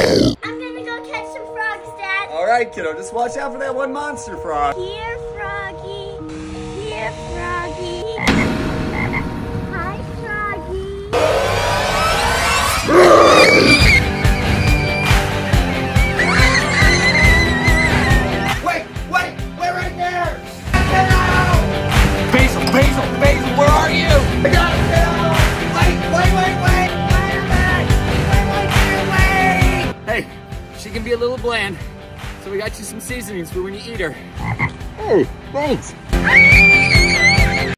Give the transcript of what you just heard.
I'm gonna go catch some frogs, Dad. All right, kiddo, just watch out for that one monster frog. Here, Froggy. Here, Froggy. Hi, Froggy. Wait right there! Get out! Basil, where are you? I gotta get out! Wait a minute! Wait! Hey, she can be a little bland, so we got you some seasonings for when you eat her. Hey, thanks.